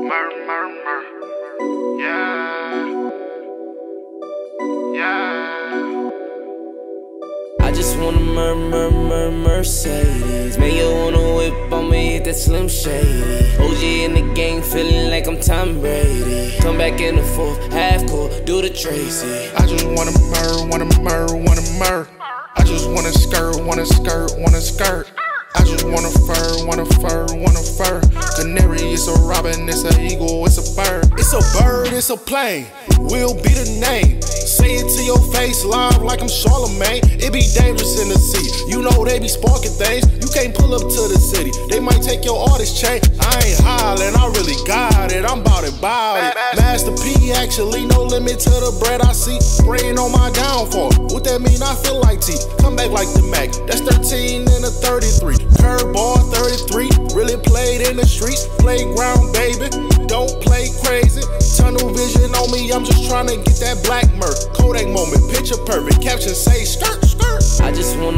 Yeah. Yeah. I just wanna Mercedes. Man, you wanna whip on me, hit that Slim Shady. OG in the game, feeling like I'm Tom Brady. Come back in the fourth, half court, do the Tracy. I just wanna murr. I just wanna skirt. I just wanna fur. Canary, it's a robin, it's an eagle, it's a bird. It's a bird, it's a plane. Will be the name. Say it to your face live like I'm Charlemagne. It be dangerous in the sea. You know they be sparking things. You can't pull up to the city. They might take your artist chain. I ain't hollering, I really got it. I'm bout it. Master P, actually no limit to the bread I see. Spraying on my downfall. What that mean? I feel like T. Come back like the Mac. That's 13 and a 33. Curveball 33. Really played in the streets. Playground, baby. Don't play crazy. Tunnel vision on me. I'm just trying to get that black murk. Kodak moment, picture perfect. Caption say skirt. I just wanna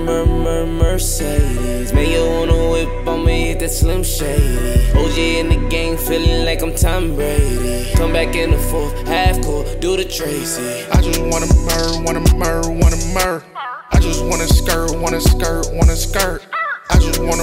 Mercedes. Man, you wanna whip on me, hit that Slim Shady. OG in the game, feeling like I'm Tom Brady. Come back in the fourth, half court, do the Tracy. I just wanna murr. I just wanna skirt. I just wanna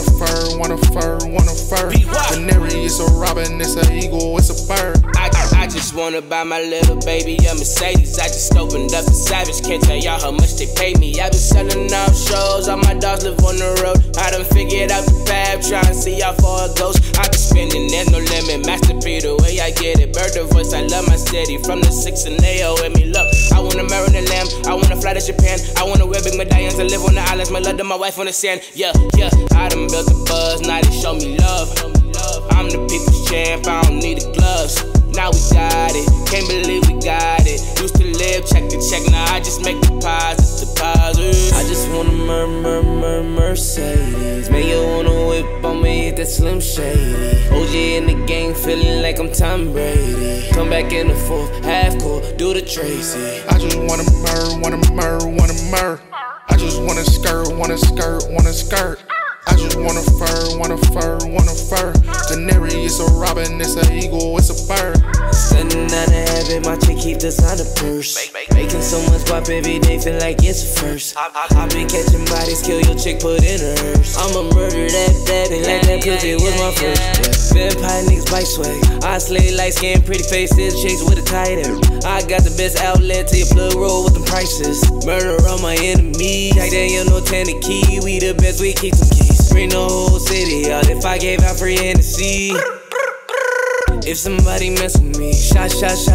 fur. Canary, it's a robin, it's an eagle, it's a bird. I just wanna buy my little baby a Mercedes. I just opened up the Savage, can't tell y'all how much they pay me. I been selling out shows, all my dogs live on the road. I done figured out the path, trying to see how far it goes. I be spending, there's no limit. Master P, the way I get it. Bird the voice, I love my city. From the 6 and they owe me love. I wanna marry the lamb, I wanna fly to Japan. I wanna wear big medallions and live on the islands. My love to my wife on the sand. Yeah. I done built the buzz, now they show me love. I'm the people's champ, I don't need the gloves. Now we got it, can't believe we got it. Used to live check to check, now I just make deposits. I just wanna Mercedes. Man, you wanna whip on me, hit that Slim Shady. OG in the game, feeling like I'm Tom Brady. Come back in the fourth, half court, do the Tracy. I just wanna murr. I just wanna skirt. I just wanna fur. Canary, it's a robin, it's an eagle, it's a bird. Spending out of habit, my chick keep this on the purse. Making so much guap every day, feel like it's a first. I been catching bodies, kill your chick, put in a hearse. I'ma murder that thing like that pussy was my first. Vampire niggas bite swag. I slay light skin, pretty faces, chicks with a tight hair. I got the best outlet till your plug roll with the prices. Murder on my enemies. Jack Daniel, no 10 key. We the best, we keep some keys. Bring the whole city out if I gave out free Hennessy. If somebody mess with me, shot.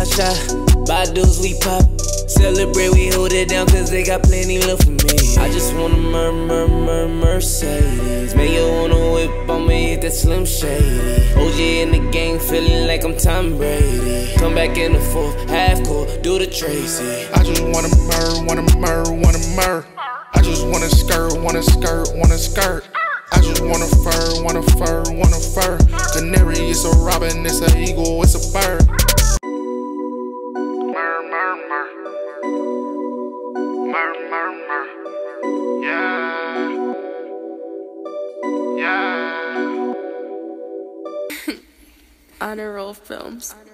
Badus, we pop. Celebrate, we hold it down, cause they got plenty love for me. I just wanna Mercedes. Man, you wanna whip on me, hit that Slim Shady. OG in the game, feeling like I'm Tom Brady. Come back in the fourth, half court, do the Tracy. I just wanna murr. I just wanna skirt. I just wanna fur. Canary, it's a robin, it's an eagle, it's a bird. Murr. Yeah. Honor Roll Films.